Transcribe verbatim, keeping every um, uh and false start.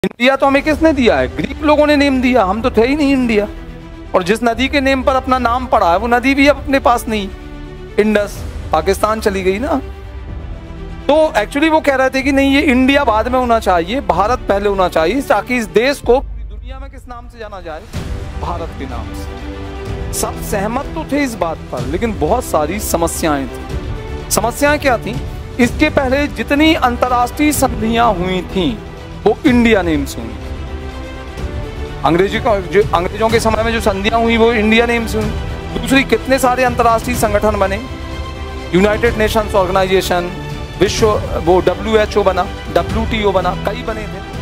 India तो हमें किसने दिया है? ग्रीक लोगों ने नेम दिया, हम तो थे ही नहीं इंडिया। और जिस नदी के नेम पर अपना नाम पड़ा है वो नदी भी अब अपने पास नहीं, इंडस पाकिस्तान चली गई ना। तो एक्चुअली वो कह रहे थे कि नहीं, ये इंडिया बाद में होना चाहिए, भारत पहले होना चाहिए, ताकि इस देश को पूरी दुनिया में किस नाम से जाना जाए? भारत के नाम से। सब सहमत तो थे इस बात पर, लेकिन बहुत सारी समस्याएं थी। समस्याएं क्या थी? इसके पहले जितनी अंतर्राष्ट्रीय संधियां हुई थी वो इंडिया नेम से हुई। अंग्रेजी का जो अंग्रेजों के समय में जो संधियां हुई वो इंडिया नेम से हुई। दूसरी, कितने सारे अंतर्राष्ट्रीय संगठन बने, यूनाइटेड नेशंस ऑर्गेनाइजेशन, विश्व वो डब्ल्यू एच ओ बना, डब्ल्यू टी ओ बना, कई बने थे।